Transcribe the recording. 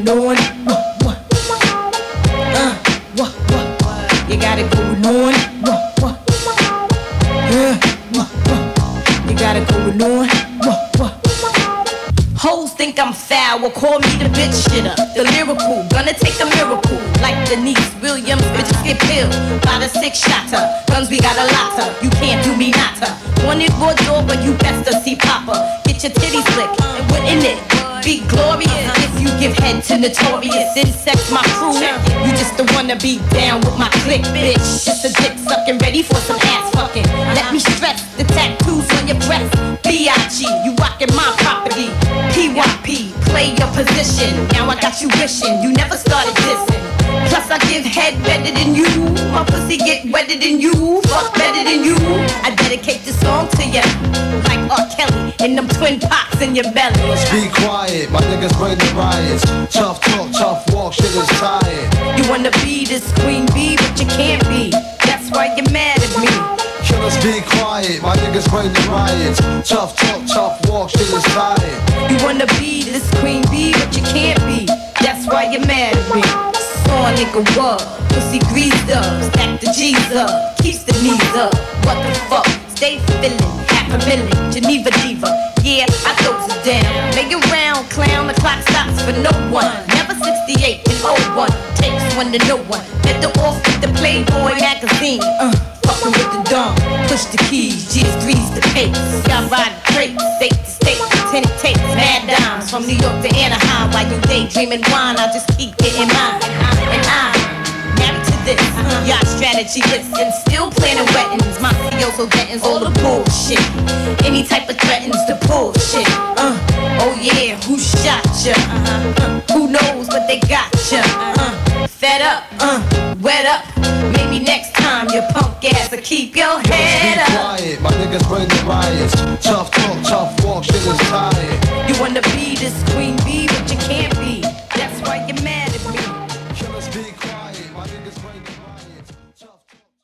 on. What? What? You got it going on. What? Yeah. What? You got it going on. What? Hoes think I'm foul, will call me the bitch shitter. The lyrical, gonna take a miracle. Like Denise Williams, bitches get killed by the six-shotter. Guns, we got a lotta, you can't do me nata. Wanted more door, but you best to see Papa. Get your titties licked, and wouldn't it be glorious if you give head to Notorious? Insect my crew, you just don't wanna be down with my clique, bitch. Just a dick sucking, ready for some ass fucking. Let me stress the tattoos on your breast. B.I.G., you rockin' my property. PYP, play your position. Now I got you wishing you never started dissing. Plus I give head better than you. My pussy get wetter than you. Fuck better than you. I dedicate this song to you, like R. Kelly and them twin pots in your belly. Be quiet, my niggas bring the riots. Tough talk, tough walk, shit is tired. You wanna be this queen bee, but you can't be. That's why you're mad at me. Killers be quiet, my niggas bring the riots. Tough talk, tough walk, shit is tired. You wanna be this queen bee, but you can't be. That's why you're mad at me. Saw a nigga what? Pussy greased up, stack the G's up, keeps the knees up. What the fuck? Stay feeling, $500,000, Geneva diva. Yeah, I throws it down. Lay around, clown, the clock stops for no one. Never 68 and 01, takes one to no one. Better off with the Playboy magazine. Fucking with the dumb, push the keys, GS3's the pace. Y'all ride crates, state to state, tinted tapes, mad dimes from New York to Anaheim. While you daydreaming wine, I just keep getting mine. And I'm married to this, y'all strategy list, and still planning weddings. My CEOs Denton's all the bullshit. Any type of threatens the bullshit. Oh yeah, who shot ya? Who knows what they got ya? Fed up, wet up. Maybe next time your punk ass will keep your head up. Be quiet, my niggas bring the riots. Tough talk, tough walk, shit is tired.